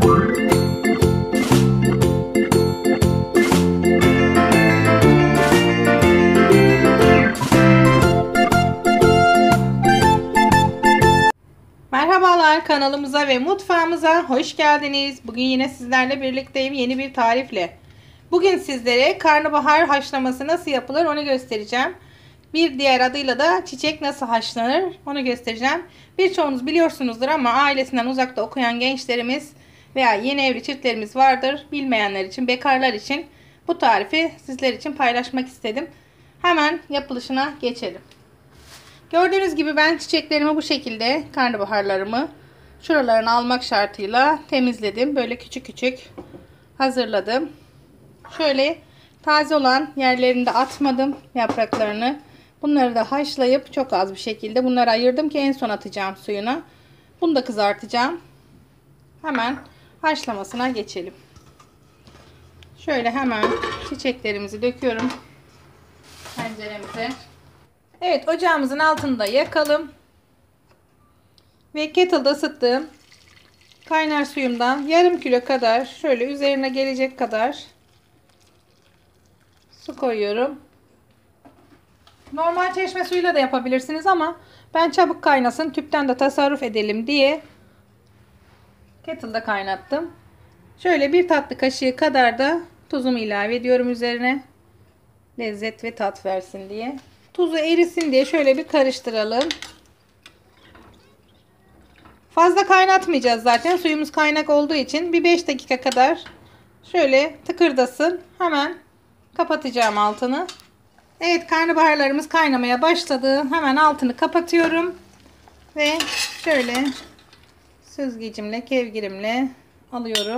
Merhabalar, kanalımıza ve mutfağımıza hoş geldiniz. Bugün yine sizlerle birlikteyim yeni bir tarifle. Bugün sizlere karnabahar haşlaması nasıl yapılır onu göstereceğim. Bir diğer adıyla da çiçek nasıl haşlanır onu göstereceğim. Birçoğunuz biliyorsunuzdur ama ailesinden uzakta okuyan gençlerimiz veya yeni evli çiftlerimiz vardır. Bilmeyenler için, bekarlar için bu tarifi sizler için paylaşmak istedim. Hemen yapılışına geçelim. Gördüğünüz gibi ben çiçeklerimi bu şekilde, karnabaharlarımı şuralarını almak şartıyla temizledim. Böyle küçük küçük hazırladım. Şöyle taze olan yerlerinde atmadım yapraklarını. Bunları da haşlayıp çok az bir şekilde bunları ayırdım ki en son atacağım suyuna. Bunu da kızartacağım. Hemen haşlamasına geçelim. Şöyle hemen çiçeklerimizi döküyorum tenceremize. Evet, ocağımızın altında yakalım. Ve kettle'da ısıttığım kaynar suyumdan yarım kilo kadar şöyle üzerine gelecek kadar su koyuyorum. Normal çeşme suyuyla da yapabilirsiniz ama ben çabuk kaynasın, tüpten de tasarruf edelim diye kettle'da kaynattım. Şöyle bir tatlı kaşığı kadar da tuzumu ilave ediyorum üzerine. Lezzet ve tat versin diye. Tuzu erisin diye şöyle bir karıştıralım. Fazla kaynatmayacağız zaten. Suyumuz kaynak olduğu için bir 5 dakika kadar şöyle tıkırdasın. Hemen kapatacağım altını. Evet, karnabaharlarımız kaynamaya başladı. Hemen altını kapatıyorum. Ve şöyle süzgecimle, kevgirimle alıyorum.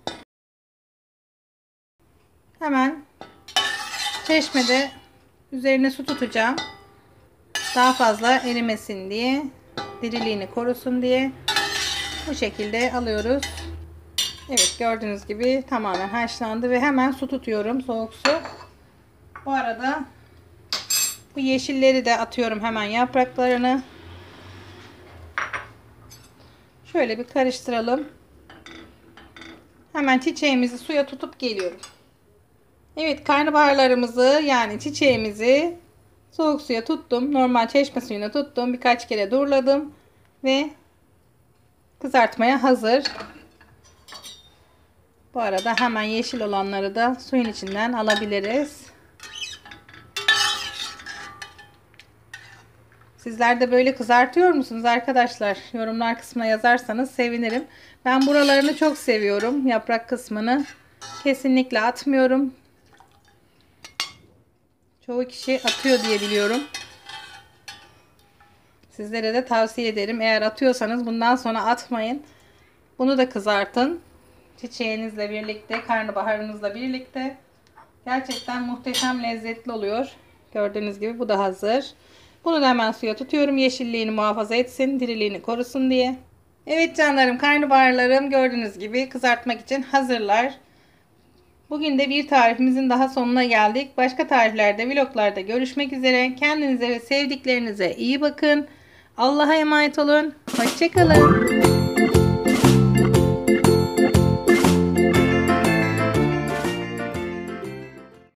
Hemen çeşmede üzerine su tutacağım. Daha fazla erimesin diye, diriliğini korusun diye bu şekilde alıyoruz. Evet, gördüğünüz gibi tamamen haşlandı ve hemen su tutuyorum, soğuk su. Bu arada bu yeşilleri de atıyorum hemen yapraklarını. Şöyle bir karıştıralım. Hemen çiçeğimizi suya tutup geliyorum. Evet, karnabaharlarımızı yani çiçeğimizi soğuk suya tuttum. Normal çeşme suyuna tuttum. Birkaç kere duruladım. Ve kızartmaya hazır. Bu arada hemen yeşil olanları da suyun içinden alabiliriz. Sizler de böyle kızartıyor musunuz arkadaşlar? Yorumlar kısmına yazarsanız sevinirim. Ben buralarını çok seviyorum. Yaprak kısmını kesinlikle atmıyorum. Çoğu kişi atıyor diye biliyorum. Sizlere de tavsiye ederim. Eğer atıyorsanız bundan sonra atmayın. Bunu da kızartın. Çiçeğinizle birlikte, karnabaharınızla birlikte. Gerçekten muhteşem lezzetli oluyor. Gördüğünüz gibi bu da hazır. Bunu da hemen suya tutuyorum. Yeşilliğini muhafaza etsin, diriliğini korusun diye. Evet canlarım, karnabaharlarım gördüğünüz gibi kızartmak için hazırlar. Bugün de bir tarifimizin daha sonuna geldik. Başka tariflerde, vloglarda görüşmek üzere. Kendinize ve sevdiklerinize iyi bakın. Allah'a emanet olun. Hoşça kalın.